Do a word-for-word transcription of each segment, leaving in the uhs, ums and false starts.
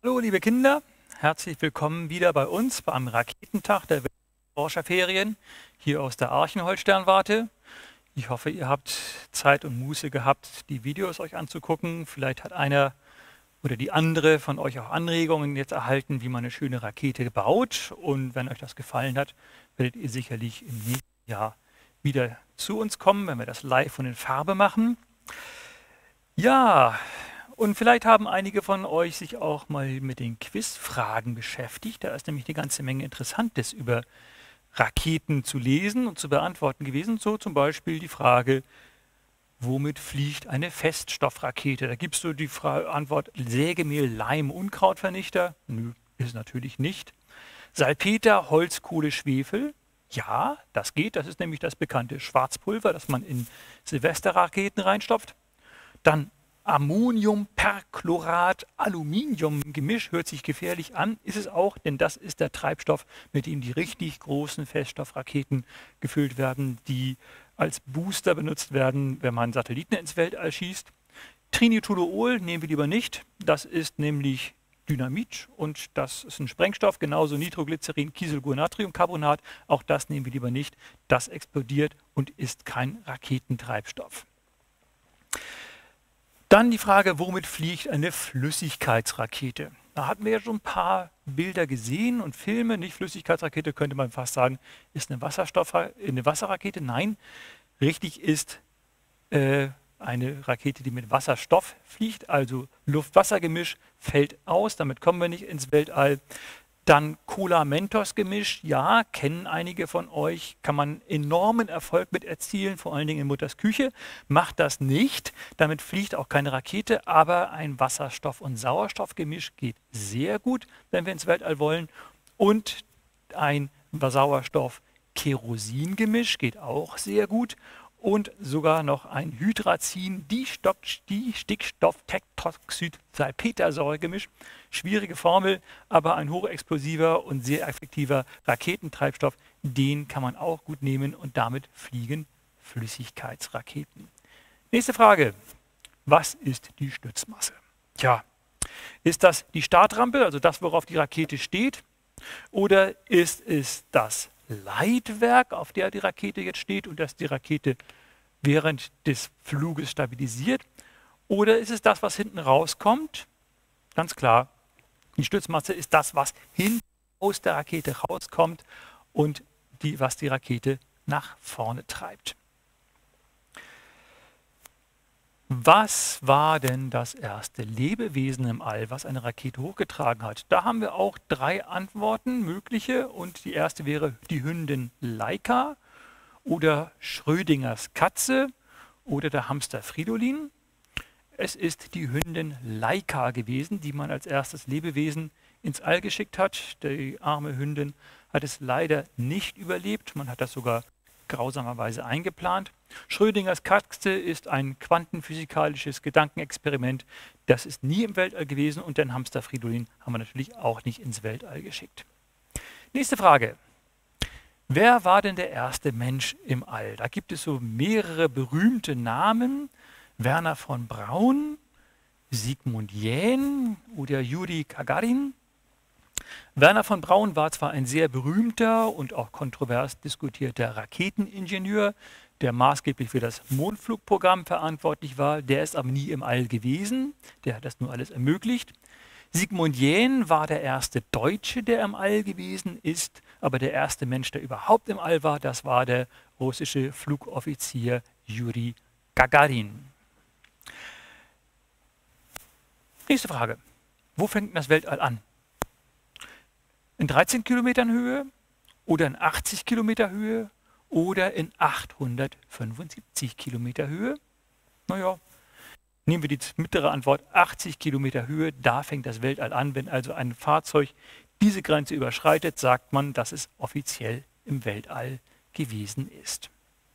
Hallo liebe Kinder, herzlich willkommen wieder bei uns beim Raketentag der Forscherferien hier aus der Archenholz-Sternwarte. Ich hoffe, ihr habt Zeit und Muße gehabt, die Videos euch anzugucken. Vielleicht hat einer oder die andere von euch auch Anregungen jetzt erhalten, wie man eine schöne Rakete baut. Und wenn euch das gefallen hat, werdet ihr sicherlich im nächsten Jahr wieder zu uns kommen, wenn wir das live und in Farbe machen. Ja, und vielleicht haben einige von euch sich auch mal mit den Quizfragen beschäftigt. Da ist nämlich eine ganze Menge Interessantes über Raketen zu lesen und zu beantworten gewesen. So zum Beispiel die Frage, womit fliegt eine Feststoffrakete? Da gibst du die Fra- Antwort Sägemehl, Leim, Unkrautvernichter. Nö, ist natürlich nicht. Salpeter, Holz, Kohle, Schwefel. Ja, das geht. Das ist nämlich das bekannte Schwarzpulver, das man in Silvesterraketen reinstopft. Dann Ammoniumperchlorat, Aluminium-Gemisch hört sich gefährlich an, ist es auch, denn das ist der Treibstoff, mit dem die richtig großen Feststoffraketen gefüllt werden, die als Booster benutzt werden, wenn man Satelliten ins Weltall schießt. Trinitoluol nehmen wir lieber nicht, das ist nämlich Dynamit und das ist ein Sprengstoff, genauso Nitroglycerin, Kieselguhr-Natriumcarbonat, auch das nehmen wir lieber nicht, das explodiert und ist kein Raketentreibstoff. Dann die Frage, womit fliegt eine Flüssigkeitsrakete? Da hatten wir ja schon ein paar Bilder gesehen und Filme. Nicht Flüssigkeitsrakete könnte man fast sagen, ist eine, Wasserstoff eine Wasserrakete. Nein, richtig ist äh, eine Rakete, die mit Wasserstoff fliegt, also Luft-Wasser-Gemisch fällt aus, damit kommen wir nicht ins Weltall. Dann Cola-Mentos-Gemisch, ja, kennen einige von euch, kann man enormen Erfolg mit erzielen, vor allen Dingen in Mutters Küche. Macht das nicht, damit fliegt auch keine Rakete, aber ein Wasserstoff- und Sauerstoffgemisch geht sehr gut, wenn wir ins Weltall wollen. Und ein Sauerstoff-Kerosin-Gemisch geht auch sehr gut. Und sogar noch ein Hydrazin, die, die Stickstoff-Tetroxid-Salpetersäure-Gemisch. Schwierige Formel, aber ein hochexplosiver und sehr effektiver Raketentreibstoff, den kann man auch gut nehmen und damit fliegen Flüssigkeitsraketen. Nächste Frage. Was ist die Stützmasse? Tja, ist das die Startrampe, also das, worauf die Rakete steht? Oder ist es das Leitwerk, auf der die Rakete jetzt steht und das die Rakete während des Fluges stabilisiert? Oder ist es das, was hinten rauskommt? Ganz klar, die Stützmasse ist das, was hinten aus der Rakete rauskommt und die, was die Rakete nach vorne treibt. Was war denn das erste Lebewesen im All, was eine Rakete hochgetragen hat? Da haben wir auch drei Antworten mögliche und die erste wäre die Hündin Laika oder Schrödingers Katze oder der Hamster Fridolin. Es ist die Hündin Laika gewesen, die man als erstes Lebewesen ins All geschickt hat. Die arme Hündin hat es leider nicht überlebt, man hat das sogar grausamerweise eingeplant. Schrödingers Katze ist ein quantenphysikalisches Gedankenexperiment. Das ist nie im Weltall gewesen und den Hamster Fridolin haben wir natürlich auch nicht ins Weltall geschickt. Nächste Frage. Wer war denn der erste Mensch im All? Da gibt es so mehrere berühmte Namen. Wernher von Braun, Sigmund Jähn oder Juri Gagarin. Wernher von Braun war zwar ein sehr berühmter und auch kontrovers diskutierter Raketeningenieur, der maßgeblich für das Mondflugprogramm verantwortlich war, der ist aber nie im All gewesen, der hat das nur alles ermöglicht. Sigmund Jähn war der erste Deutsche, der im All gewesen ist, aber der erste Mensch, der überhaupt im All war, das war der russische Flugoffizier Juri Gagarin. Nächste Frage. Wo fängt denn das Weltall an? In dreizehn Kilometern Höhe oder in achtzig Kilometer Höhe oder in achthundertfünfundsiebzig Kilometer Höhe? Naja, nehmen wir die mittlere Antwort, achtzig Kilometer Höhe, da fängt das Weltall an. Wenn also ein Fahrzeug diese Grenze überschreitet, sagt man, dass es offiziell im Weltall gewesen ist.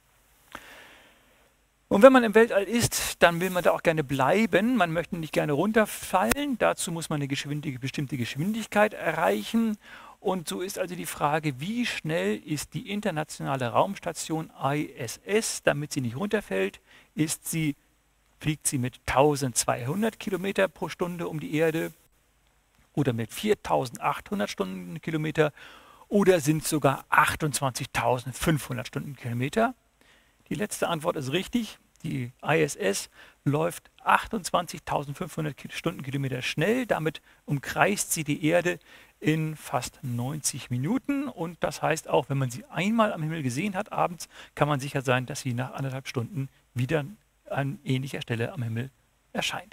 Und wenn man im Weltall ist, dann will man da auch gerne bleiben. Man möchte nicht gerne runterfallen. Dazu muss man eine Geschwindig- bestimmte Geschwindigkeit erreichen. Und so ist also die Frage, wie schnell ist die internationale Raumstation I S S, damit sie nicht runterfällt? Ist sie, fliegt sie mit eintausendzweihundert Kilometer pro Stunde um die Erde? oder mit viertausendachthundert Stundenkilometer oder sind es sogar achtundzwanzigtausendfünfhundert Stundenkilometer? Die letzte Antwort ist richtig. Die I S S läuft achtundzwanzigtausendfünfhundert Stundenkilometer schnell. Damit umkreist sie die Erde in fast neunzig Minuten. Und das heißt auch, wenn man sie einmal am Himmel gesehen hat abends, kann man sicher sein, dass sie nach anderthalb Stunden wieder an ähnlicher Stelle am Himmel erscheint.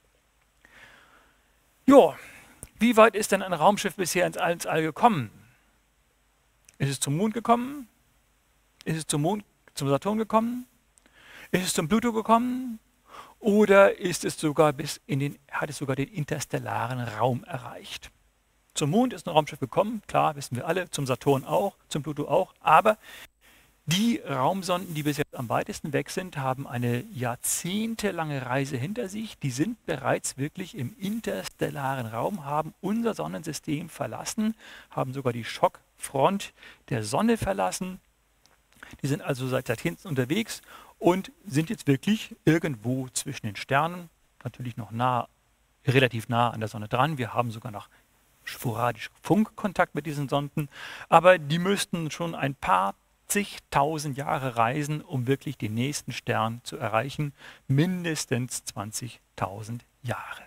Jo, wie weit ist denn ein Raumschiff bisher ins All, ins All gekommen? Ist es zum Mond gekommen? Ist es zum Mond, zum Saturn gekommen? Ist es zum Pluto gekommen? Oder ist es sogar bis in den, hat es sogar den interstellaren Raum erreicht? Zum Mond ist ein Raumschiff gekommen, klar, wissen wir alle, zum Saturn auch, zum Pluto auch, aber die Raumsonden, die bis jetzt am weitesten weg sind, haben eine jahrzehntelange Reise hinter sich. Die sind bereits wirklich im interstellaren Raum, haben unser Sonnensystem verlassen, haben sogar die Schockfront der Sonne verlassen. Die sind also seit Jahrzehnten unterwegs und sind jetzt wirklich irgendwo zwischen den Sternen, natürlich noch nah, relativ nah an der Sonne dran. Wir haben sogar noch sporadisch Funkkontakt mit diesen Sonden, aber die müssten schon ein paar zigtausend Jahre reisen, um wirklich den nächsten Stern zu erreichen, mindestens zwanzigtausend Jahre.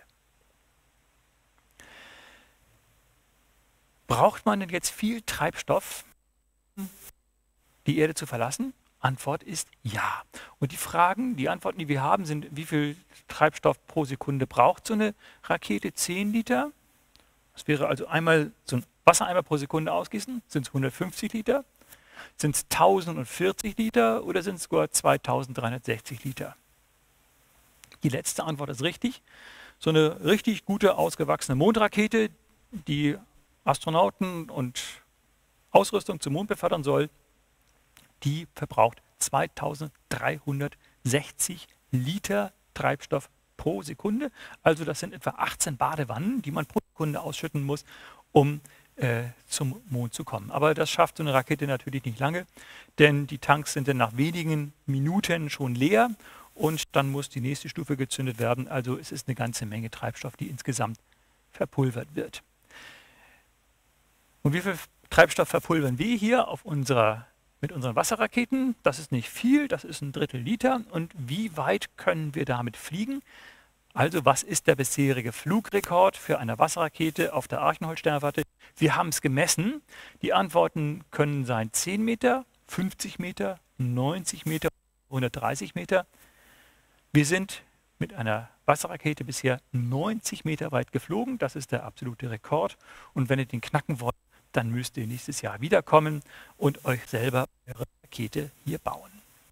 Braucht man denn jetzt viel Treibstoff, die Erde zu verlassen? Antwort ist ja. Und die Fragen, die Antworten, die wir haben, sind, wie viel Treibstoff pro Sekunde braucht so eine Rakete? zehn Liter. Das wäre also einmal so ein Wassereimer pro Sekunde ausgießen. Sind es hundertfünfzig Liter? Sind es tausendvierzig Liter oder sind es sogar zweitausenddreihundertsechzig Liter? Die letzte Antwort ist richtig. So eine richtig gute, ausgewachsene Mondrakete, die Astronauten und Ausrüstung zum Mond befördern soll, die verbraucht zweitausenddreihundertsechzig Liter Treibstoff pro Sekunde. Also das sind etwa achtzehn Badewannen, die man pro Sekunde ausschütten muss, um äh, zum Mond zu kommen. Aber das schafft so eine Rakete natürlich nicht lange, denn die Tanks sind dann nach wenigen Minuten schon leer und dann muss die nächste Stufe gezündet werden. Also es ist eine ganze Menge Treibstoff, die insgesamt verpulvert wird. Und wie viel Treibstoff verpulvern wir hier auf unserer mit unseren Wasserraketen? Das ist nicht viel, das ist ein Drittel Liter. Und wie weit können wir damit fliegen? Also was ist der bisherige Flugrekord für eine Wasserrakete auf der Archenholz-Sternwarte? Wir haben es gemessen. Die Antworten können sein zehn Meter, fünfzig Meter, neunzig Meter, hundertdreißig Meter. Wir sind mit einer Wasserrakete bisher neunzig Meter weit geflogen. Das ist der absolute Rekord. Und wenn ihr den knacken wollt, dann müsst ihr nächstes Jahr wiederkommen und euch selber eure Rakete hier bauen.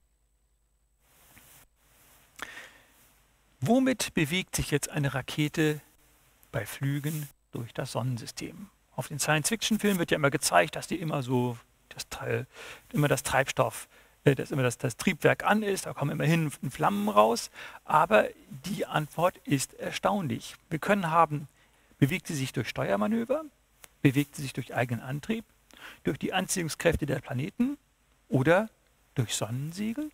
Womit bewegt sich jetzt eine Rakete bei Flügen durch das Sonnensystem? Auf den Science-Fiction-Filmen wird ja immer gezeigt, dass die immer so das, immer das Treibstoff, äh, dass immer das, das Triebwerk an ist, da kommen immerhin Flammen raus. Aber die Antwort ist erstaunlich. Wir können haben, bewegt sie sich durch Steuermanöver, bewegt sie sich durch eigenen Antrieb, durch die Anziehungskräfte der Planeten oder durch Sonnensegel?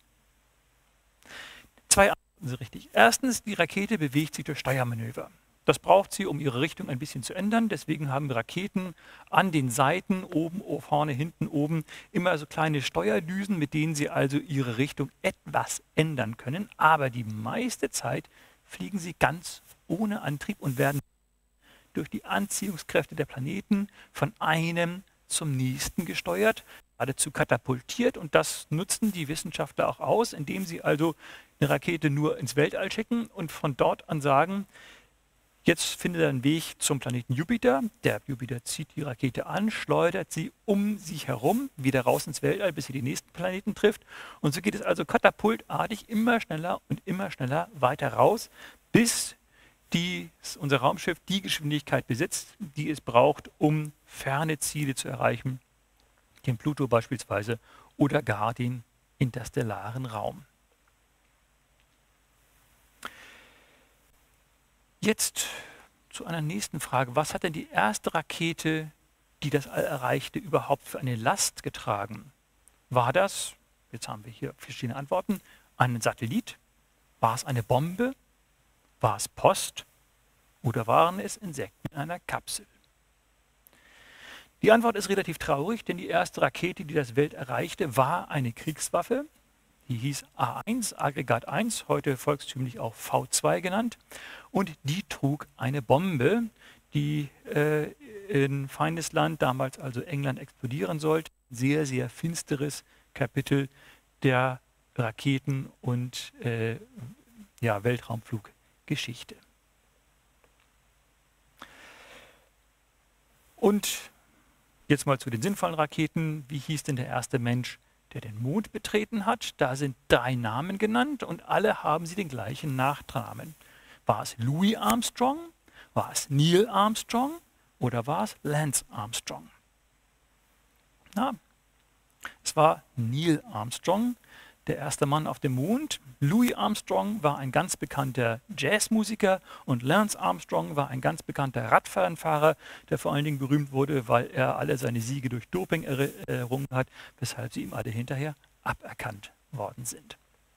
Zwei Antworten sind richtig. Erstens, die Rakete bewegt sich durch Steuermanöver. Das braucht sie, um ihre Richtung ein bisschen zu ändern. Deswegen haben wir Raketen an den Seiten, oben, vorne, hinten, oben, immer so kleine Steuerdüsen, mit denen sie also ihre Richtung etwas ändern können. Aber die meiste Zeit fliegen sie ganz ohne Antrieb und werden durch die Anziehungskräfte der Planeten von einem zum nächsten gesteuert, geradezu katapultiert. Und das nutzen die Wissenschaftler auch aus, indem sie also eine Rakete nur ins Weltall schicken und von dort an sagen, jetzt findet er einen Weg zum Planeten Jupiter. Der Jupiter zieht die Rakete an, schleudert sie um sich herum, wieder raus ins Weltall, bis sie die nächsten Planeten trifft. Und so geht es also katapultartig immer schneller und immer schneller weiter raus, bis die, unser Raumschiff die Geschwindigkeit besitzt, die es braucht, um ferne Ziele zu erreichen, den Pluto beispielsweise oder gar den interstellaren Raum. Jetzt zu einer nächsten Frage. Was hat denn die erste Rakete, die das All erreichte, überhaupt für eine Last getragen? War das, jetzt haben wir hier verschiedene Antworten, ein Satellit? War es eine Bombe? War es Post? oder waren es Insekten in einer Kapsel? Die Antwort ist relativ traurig, denn die erste Rakete, die das Welt erreichte, war eine Kriegswaffe. Die hieß A eins, Aggregat eins, heute volkstümlich auch V zwei genannt. Und die trug eine Bombe, die äh, in Feindesland, damals also England, explodieren sollte. Sehr, sehr finsteres Kapitel der Raketen- und äh, ja, Weltraumfluggeschichte. Und jetzt mal zu den sinnvollen Raketen. Wie hieß denn der erste Mensch, der den Mond betreten hat? Da sind drei Namen genannt und alle haben sie den gleichen Nachnamen. War es Louis Armstrong? War es Neil Armstrong? Oder war es Lance Armstrong? Na, es war Neil Armstrong, der erste Mann auf dem Mond. Louis Armstrong war ein ganz bekannter Jazzmusiker und Lance Armstrong war ein ganz bekannter Radrennfahrer, der vor allen Dingen berühmt wurde, weil er alle seine Siege durch Doping errungen hat, weshalb sie ihm alle hinterher aberkannt worden sind.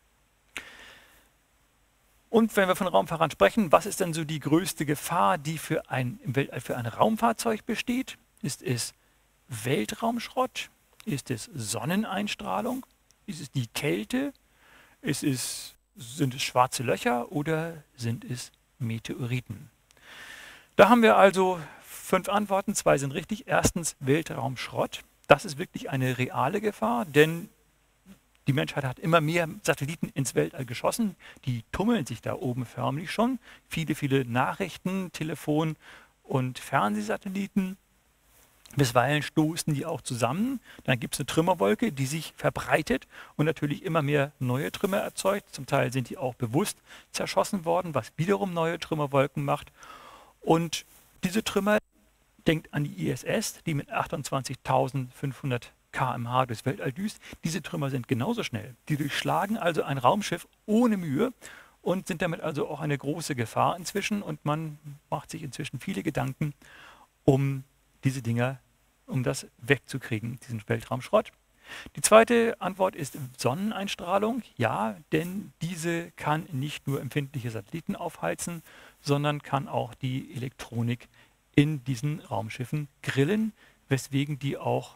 Und wenn wir von Raumfahrern sprechen, was ist denn so die größte Gefahr, die für ein, im Weltall für ein Raumfahrzeug besteht? Ist es Weltraumschrott? Ist es Sonneneinstrahlung? Ist es die Kälte? Ist es, sind es schwarze Löcher oder sind es Meteoriten? Da haben wir also fünf Antworten, zwei sind richtig. Erstens Weltraumschrott. Das ist wirklich eine reale Gefahr, denn die Menschheit hat immer mehr Satelliten ins Weltall geschossen. Die tummeln sich da oben förmlich schon. Viele, viele Nachrichten, Telefon- und Fernsehsatelliten. Bisweilen stoßen die auch zusammen. Dann gibt es eine Trümmerwolke, die sich verbreitet und natürlich immer mehr neue Trümmer erzeugt. Zum Teil sind die auch bewusst zerschossen worden, was wiederum neue Trümmerwolken macht. Und diese Trümmer, denkt an die I S S, die mit achtundzwanzigtausendfünfhundert Kilometer pro Stunde durchs Weltall düst. Diese Trümmer sind genauso schnell. Die durchschlagen also ein Raumschiff ohne Mühe und sind damit also auch eine große Gefahr inzwischen. Und man macht sich inzwischen viele Gedanken, um diese Dinger, um das wegzukriegen, diesen Weltraumschrott. Die zweite Antwort ist Sonneneinstrahlung. Ja, denn diese kann nicht nur empfindliche Satelliten aufheizen, sondern kann auch die Elektronik in diesen Raumschiffen grillen, weswegen die auch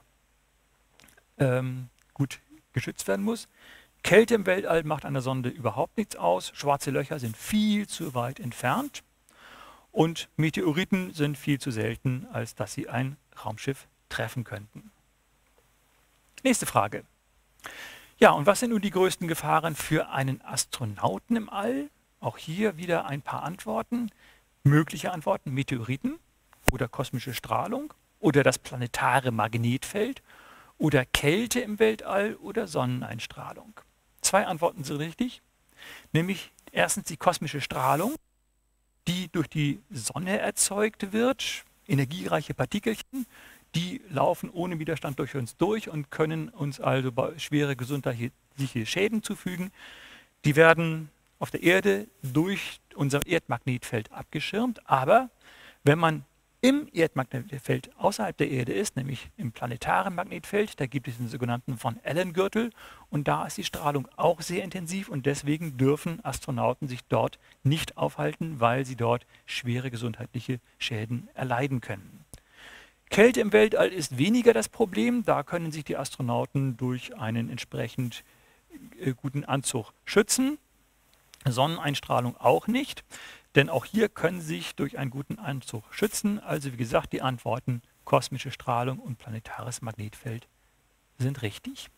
ähm, gut geschützt werden muss. Kälte im Weltall macht an der Sonde überhaupt nichts aus. Schwarze Löcher sind viel zu weit entfernt. Und Meteoriten sind viel zu selten, als dass sie ein Raumschiff treffen könnten. Nächste Frage. Ja, und was sind nun die größten Gefahren für einen Astronauten im All? Auch hier wieder ein paar Antworten. Mögliche Antworten: Meteoriten oder kosmische Strahlung oder das planetare Magnetfeld oder Kälte im Weltall oder Sonneneinstrahlung. Zwei Antworten sind richtig, nämlich erstens die kosmische Strahlung, die durch die Sonne erzeugt wird, energiereiche Partikelchen, die laufen ohne Widerstand durch uns durch und können uns also schwere gesundheitliche Schäden zufügen. Die werden auf der Erde durch unser Erdmagnetfeld abgeschirmt, aber wenn man im Erdmagnetfeld außerhalb der Erde ist, nämlich im planetaren Magnetfeld, da gibt es den sogenannten Von Allen-Gürtel und da ist die Strahlung auch sehr intensiv und deswegen dürfen Astronauten sich dort nicht aufhalten, weil sie dort schwere gesundheitliche Schäden erleiden können. Kälte im Weltall ist weniger das Problem, da können sich die Astronauten durch einen entsprechend äh, guten Anzug schützen. Sonneneinstrahlung auch nicht, denn auch hier können sie sich durch einen guten Anzug schützen. Also wie gesagt, die Antworten kosmische Strahlung und planetares Magnetfeld sind richtig.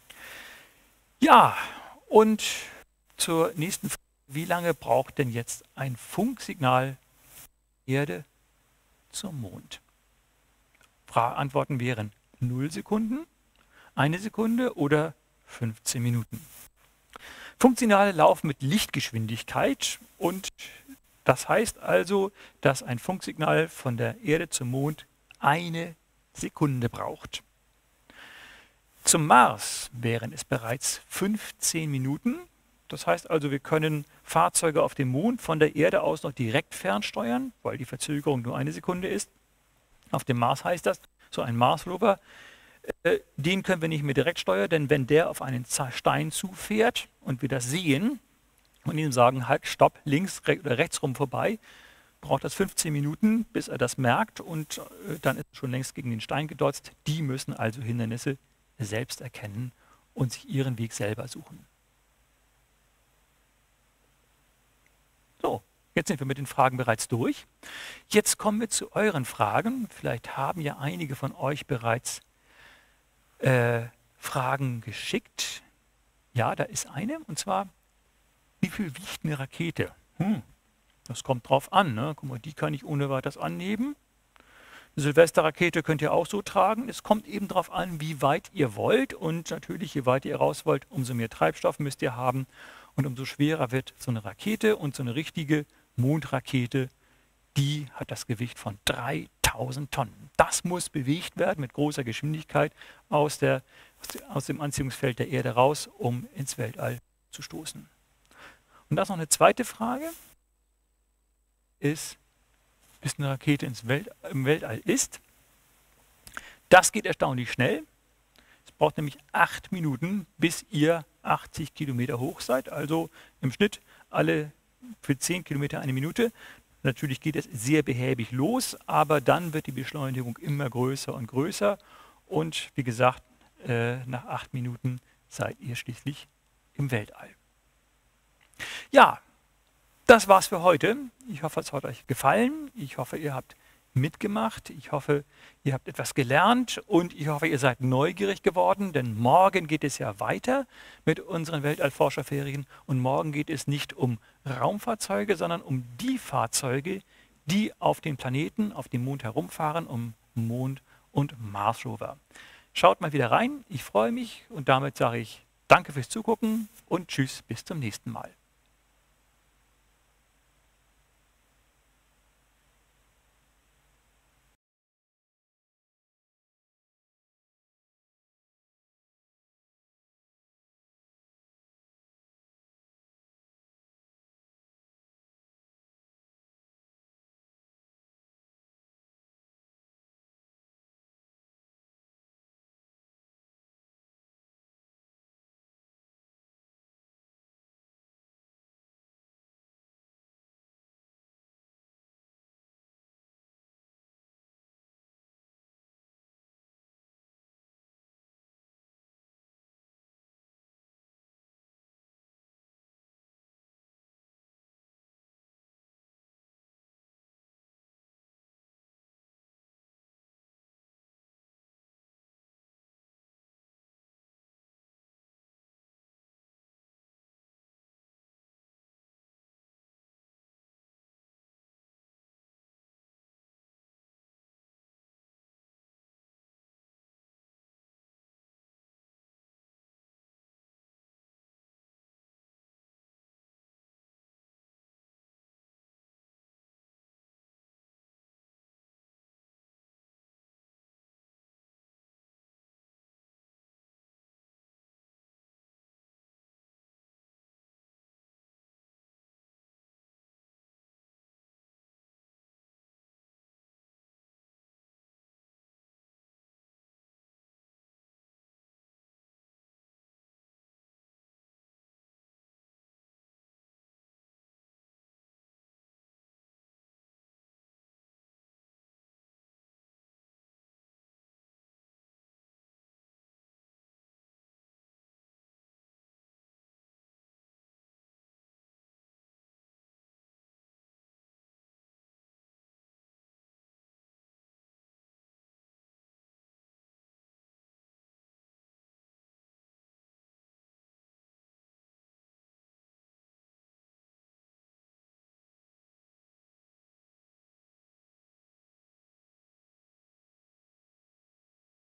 Ja, und zur nächsten Frage: Wie lange braucht denn jetzt ein Funksignal Erde zum Mond? Fra- Antworten wären null Sekunden, eine Sekunde oder fünfzehn Minuten. Funksignale laufen mit Lichtgeschwindigkeit und das heißt also, dass ein Funksignal von der Erde zum Mond eine Sekunde braucht. Zum Mars wären es bereits fünfzehn Minuten. Das heißt also, wir können Fahrzeuge auf dem Mond von der Erde aus noch direkt fernsteuern, weil die Verzögerung nur eine Sekunde ist. Auf dem Mars heißt das, so ein Mars-Rover, äh, den können wir nicht mehr direkt steuern, denn wenn der auf einen Stein zufährt und wir das sehen und ihm sagen, halt, stopp, links re oder rechts rum vorbei, braucht das fünfzehn Minuten, bis er das merkt und äh, dann ist er schon längst gegen den Stein gedotzt. Die müssen also Hindernisse selbst erkennen und sich ihren Weg selber suchen. So, jetzt sind wir mit den Fragen bereits durch. Jetzt kommen wir zu euren Fragen. Vielleicht haben ja einige von euch bereits äh, Fragen geschickt. Ja, da ist eine, und zwar, wie viel wiegt eine Rakete? Hm, das kommt drauf an. Ne? Guck mal, die kann ich ohne weiteres anheben. Eine Silvesterrakete könnt ihr auch so tragen. Es kommt eben darauf an, wie weit ihr wollt. Und natürlich, je weiter ihr raus wollt, umso mehr Treibstoff müsst ihr haben. Und umso schwerer wird so eine Rakete. Und so eine richtige Mondrakete, die hat das Gewicht von dreitausend Tonnen. Das muss bewegt werden mit großer Geschwindigkeit aus, der, aus dem Anziehungsfeld der Erde raus, um ins Weltall zu stoßen. Und das noch eine zweite Frage ist, bis eine Rakete ins Welt, im Weltall ist. Das geht erstaunlich schnell. Es braucht nämlich acht Minuten, bis ihr achtzig Kilometer hoch seid. Also im Schnitt alle für zehn Kilometer eine Minute. Natürlich geht es sehr behäbig los, aber dann wird die Beschleunigung immer größer und größer. Und wie gesagt, äh, nach acht Minuten seid ihr schließlich im Weltall. Ja, das war's für heute. Ich hoffe, es hat euch gefallen. Ich hoffe, ihr habt mitgemacht. Ich hoffe, ihr habt etwas gelernt und ich hoffe, ihr seid neugierig geworden, denn morgen geht es ja weiter mit unseren Weltallforscherferien und morgen geht es nicht um Raumfahrzeuge, sondern um die Fahrzeuge, die auf den Planeten, auf dem Mond herumfahren, um Mond- und Mars-Rover. Schaut mal wieder rein, ich freue mich und damit sage ich danke fürs Zugucken und tschüss, bis zum nächsten Mal.